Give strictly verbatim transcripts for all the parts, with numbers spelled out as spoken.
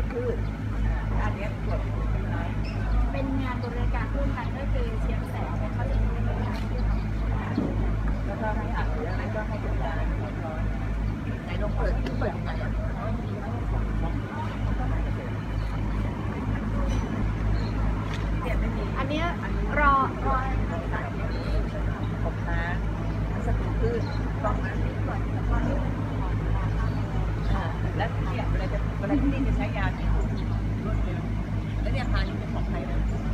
พืชอันนี้ตรวจเป็นงานบริการร่วมกันก็คือเชียงแสงเขาจะเป็นงานที่ทำแล้วก็ให้อ่านแล้วนั้นก็ให้บริการเรียบร้อยไหนลองเปิดเปิดยังไงอ่ะอันนี้รอรอผมน้ำสกุลพืชต้องน้ำนิดหน่อยแล้วก็แล้วเนี่ยเวลาจะเวลาที่นี่จะใช้ยาที่รวดเร็วแล้วเนี่ยพานี่เป็นของใครนะ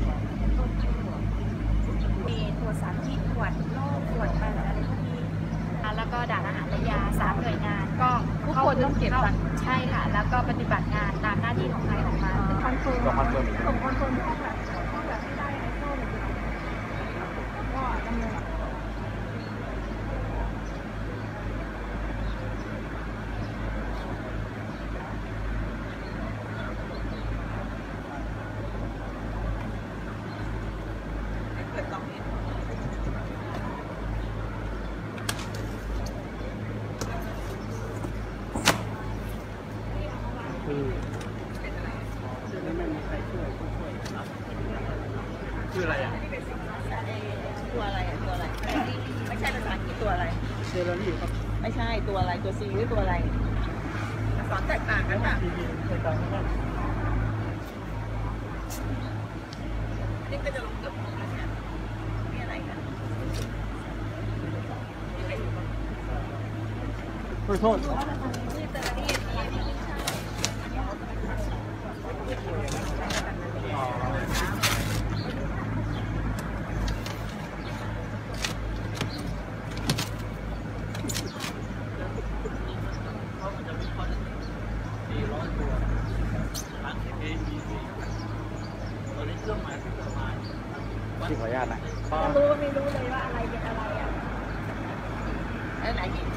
มีตัวสารพิษตรวจโรคตรวจอะไรอะไรพวกนี้แล้วก็ด่านอาหารและยาสามหน่วยงานก็ทุกคนต้องเก็บตังค์ใช่ค่ะแล้วก็ปฏิบัติงานตามหน้าที่ของใครของมันคอนเฟิร์มคอนเฟิร์มส่งคอนเฟิร์มห้องแบบห้องแบบไม่ได้ไอโซ่เลยก็ดำเนินคืออะไรอ่ะตัวอะไรอ่ะตัวอะไรไม่ใช่ภาษาอังกฤษตัวอะไรเซโรนี่ครับไม่ใช่ตัวอะไรตัวซีหรือตัวอะไรสอนแตกต่างกันค่ะเคยฟังไหมนี่ก็จะลงเกือบหมดแล้วเนี่ยนี่อะไรกันขอโทษที่ขออนุญาตนะไม่รู้ไม่รู้เลยว่าอะไรเป็นอะไรอ่ะแล้วไหนอีก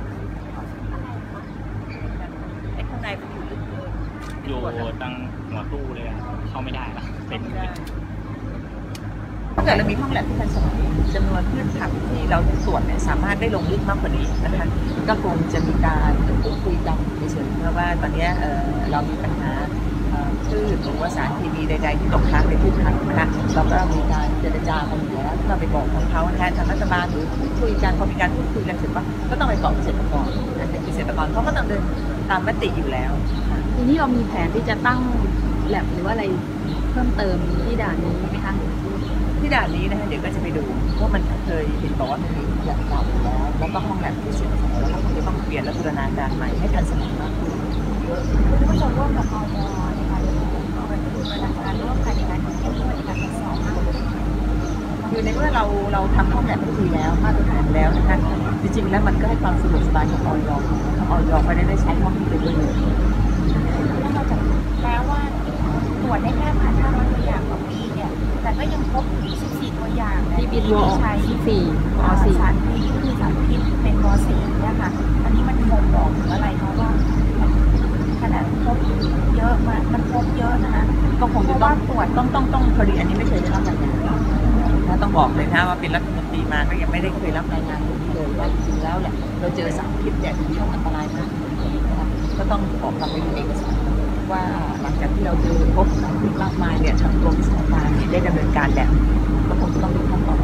ไอ้ข้างในมันอยู่ลึกเลยอยู่ตั้งหัวตู้เลยเข้าไม่ได้ละเต็มเลยถ้าเกิดเรามีห้องแลบที่ทันสมัยจำนวนพืชผักที่เราตรวจเนี่ยสามารถได้ลงลึกมากกว่านี้นะคะก็คงจะมีการพูดคุยกันในส่วนเพราะว่าตอนนี้เรามีปัญหาพืชหรือว่าสารเคมีใดๆที่ตกค้างในพืชผักนะคะเราก็มีการเจรจากันอยู่แล้วเราไปบอกของเขาแทนทางรัฐบาลหรือพูดคุยกันพอมีการพูดคุยกันเสร็จว่าก็ต้องไปบอกเกษตรกรเกษตรกรเขาก็ต้องเดินตามมติอยู่แล้วทีนี้เรามีแผนที่จะตั้งแลบหรือว่าอะไรเพิ่มเติมที่ด่านนี้ไหมคะที่ด่านนี้นะคะเดี๋ยวก็จะไปดูว่ามันเคยเห็นบอกว่ามันมีแลบเก่าแล้วแล้วก็ห้องแลบที่เสร็จแล้วก็คงจะต้องเปลี่ยนและบูรณาการใหม่ให้ทันสมัยมากขึ้นคุณผู้ชมร่วมกับออยในการบูรณาการร่วมกันในการเข้มงวดในการตรวจสอบคือในเมื่อเราเราทำห้องแลบให้ดีแล้วมาตรฐานแล้วนะคะจริงๆแล้วมันก็ให้ความสะดวกสบายของออยออยไม่ได้ได้ใช้ห้องที่เป็นเลยเราจะแม้ว่าตรวจได้แค่พันห้าร้อยตัวอย่างต่อปีเนี่ยแต่ก็ยังพบสิบสี่ตัวอย่างที่บินใช้สี่สารพิษคือสารพิษเป็นมอสีเนี่ยค่ะอันนี้มันบ่งบอกถึงอะไรเพราะว่าขนาดพบเยอะมามันพบเยอะนะคะก็คงจะต้องตรวจต้องต้องต้องพอดีอันนี้ไม่เคยได้รับรายงานถ้าต้องบอกเลยนะว่าเป็นรัฐมนตรีมาก็ยังไม่ได้เคยรับรายงานตรงนี้เลยว่าจริงๆแล้วแหละเราเจอสารพิษเนี่ยที่อันตรายมากนะคะก็ต้องบอกทางเอกสารว่าหลังจากที่เราเจอพบสารพิษมากมายเนี่ยทางกรมวิชาการได้ดำเนินการแบบก็คงจะต้องมีขั้นตอน